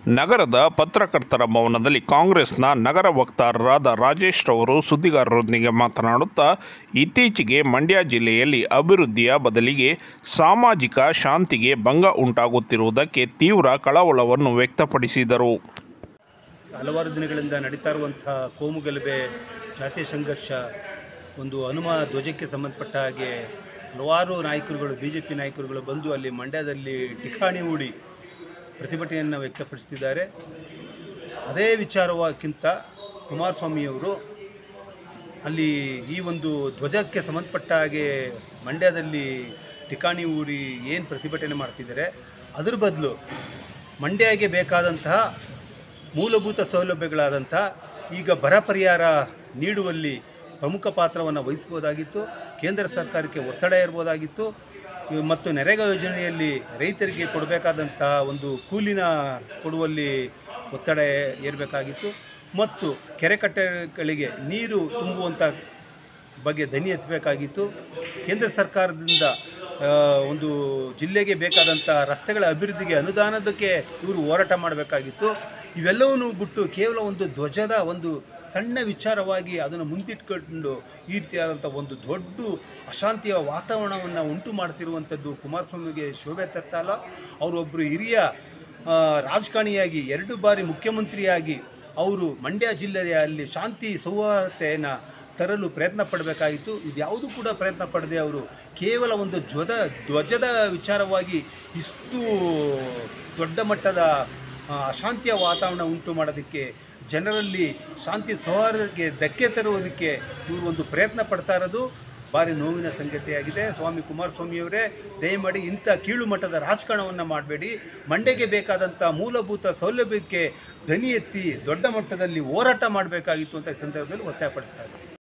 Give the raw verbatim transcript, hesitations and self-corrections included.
ನಗರದ ಪತ್ರಕರ್ತರ ಭವನದಲ್ಲಿ ಕಾಂಗ್ರೆಸ್ನ ನಗರ ವಕ್ತಾರರಾದ ರಾಜೇಶ್ ರವರು ಸುದ್ದಿಗಾರರೊಂದಿಗೆ ಮಾತನಾಡುತ್ತಾ, ಇತ್ತೀಚೆಗೆ ಮಂಡ್ಯ ಜಿಲ್ಲೆಯಲ್ಲಿ ಅಭಿವೃದ್ಧಿಯ ಬದಲಿಗೆ ಸಾಮಾಜಿಕ ಶಾಂತಿಗೆ ಭಂಗ ಉಂಟಾಗುತ್ತಿರುವುದಕ್ಕೆ ತೀವ್ರ ಕಳವಳವನ್ನು ವ್ಯಕ್ತಪಡಿಸಿದರು. ಹಲವಾರು ದಿನಗಳಿಂದ ನಡೀತಾ ಇರುವಂಥ ಕೋಮುಗಲಭೆ, ಜಾತಿ ಸಂಘರ್ಷ, ಒಂದು ಹನುಮ ಧ್ವಜಕ್ಕೆ ಸಂಬಂಧಪಟ್ಟ ಹಾಗೆ ಹಲವಾರು ನಾಯಕರುಗಳು, ಬಿ ಜೆ ಪಿ ನಾಯಕರುಗಳು ಬಂದು ಅಲ್ಲಿ ಮಂಡ್ಯದಲ್ಲಿ ಠಿಕಾಣಿ ಹೂಡಿ ಪ್ರತಿಭಟನೆಯನ್ನು ವ್ಯಕ್ತಪಡಿಸ್ತಿದ್ದಾರೆ. ಅದೇ ವಿಚಾರಕ್ಕಿಂತ ಕುಮಾರಸ್ವಾಮಿಯವರು ಅಲ್ಲಿ ಈ ಒಂದು ಧ್ವಜಕ್ಕೆ ಸಂಬಂಧಪಟ್ಟ ಹಾಗೆ ಮಂಡ್ಯದಲ್ಲಿ ಠಿಕಾಣಿ ಹೂಡಿ ಏನು ಪ್ರತಿಭಟನೆ ಮಾಡ್ತಿದ್ದಾರೆ, ಅದರ ಬದಲು ಮಂಡ್ಯಗೆ ಬೇಕಾದಂತಹ ಮೂಲಭೂತ ಸೌಲಭ್ಯಗಳಾದಂಥ ಈಗ ಬರ ಪರಿಹಾರ ನೀಡುವಲ್ಲಿ ಪ್ರಮುಖ ಪಾತ್ರವನ್ನು ವಹಿಸ್ಬೋದಾಗಿತ್ತು. ಕೇಂದ್ರ ಸರ್ಕಾರಕ್ಕೆ ಒತ್ತಡ ಇರ್ಬೋದಾಗಿತ್ತು. ಮತ್ತು ನರೇಗಾ ಯೋಜನೆಯಲ್ಲಿ ರೈತರಿಗೆ ಕೊಡಬೇಕಾದಂಥ ಒಂದು ಕೂಲಿನ ಕೊಡುವಲ್ಲಿ ಒತ್ತಡ ಏರಬೇಕಾಗಿತ್ತು. ಮತ್ತು ಕೆರೆಕಟ್ಟೆಗಳಿಗೆ ನೀರು ತುಂಬುವಂಥ ಬಗ್ಗೆ ದನಿ ಎತ್ತಬೇಕಾಗಿತ್ತು. ಕೇಂದ್ರ ಸರ್ಕಾರದಿಂದ ಒಂದು ಜಿಲ್ಲೆಗೆ ಬೇಕಾದಂಥ ರಸ್ತೆಗಳ ಅಭಿವೃದ್ಧಿಗೆ ಅನುದಾನದಕ್ಕೆ ಇವರು ಹೋರಾಟ ಮಾಡಬೇಕಾಗಿತ್ತು. ಇವೆಲ್ಲವನ್ನೂ ಬಿಟ್ಟು ಕೇವಲ ಒಂದು ಧ್ವಜದ ಒಂದು ಸಣ್ಣ ವಿಚಾರವಾಗಿ ಅದನ್ನು ಮುಂದಿಟ್ಕೊಂಡು ಈ ರೀತಿಯಾದಂಥ ಒಂದು ದೊಡ್ಡ ಅಶಾಂತಿಯ ವಾತಾವರಣವನ್ನು ಉಂಟು ಮಾಡ್ತಿರುವಂಥದ್ದು ಕುಮಾರಸ್ವಾಮಿಗೆ ಶೋಭೆ ತರ್ತಾ ಇಲ್ಲ. ಅವರೊಬ್ಬರು ಹಿರಿಯ ರಾಜಕಾರಣಿಯಾಗಿ ಎರಡು ಬಾರಿ ಮುಖ್ಯಮಂತ್ರಿಯಾಗಿ ಅವರು ಮಂಡ್ಯ ಜಿಲ್ಲೆಯಲ್ಲಿ ಶಾಂತಿ ಸೌಹಾರ್ದತೆಯನ್ನು ತರಲು ಪ್ರಯತ್ನ ಪಡಬೇಕಾಗಿತ್ತು. ಇದ್ಯಾವುದು ಕೂಡ ಪ್ರಯತ್ನ ಪಡದೆ ಅವರು ಕೇವಲ ಒಂದು ಧ್ವಜ ಧ್ವಜದ ವಿಚಾರವಾಗಿ ಇಷ್ಟು ದೊಡ್ಡ ಮಟ್ಟದ ಅಶಾಂತಿಯ ವಾತಾವರಣ ಉಂಟು ಮಾಡೋದಕ್ಕೆ, ಜನರಲ್ಲಿ ಶಾಂತಿ ಸೌಹಾರ್ದಕ್ಕೆ ಧಕ್ಕೆ ತರುವುದಕ್ಕೆ ಇವರು ಒಂದು ಪ್ರಯತ್ನ ಪಡ್ತಾ ಇರೋದು ಭಾರಿ ನೋವಿನ ಸಂಗತಿಯಾಗಿದೆ. ಸ್ವಾಮಿ ಕುಮಾರಸ್ವಾಮಿಯವರೇ, ದಯಮಾಡಿ ಇಂಥ ಕೀಳು ಮಟ್ಟದ ರಾಜಕಾರಣವನ್ನು ಮಾಡಬೇಡಿ. ಮಂಡ್ಯಗೆ ಬೇಕಾದಂಥ ಮೂಲಭೂತ ಸೌಲಭ್ಯಕ್ಕೆ ದನಿ ಎತ್ತಿ ದೊಡ್ಡ ಮಟ್ಟದಲ್ಲಿ ಹೋರಾಟ ಮಾಡಬೇಕಾಗಿತ್ತು ಅಂತ ಈ ಸಂದರ್ಭದಲ್ಲಿ ಒತ್ತಾಯಪಡಿಸ್ತಾ ಇದ್ದಾರೆ.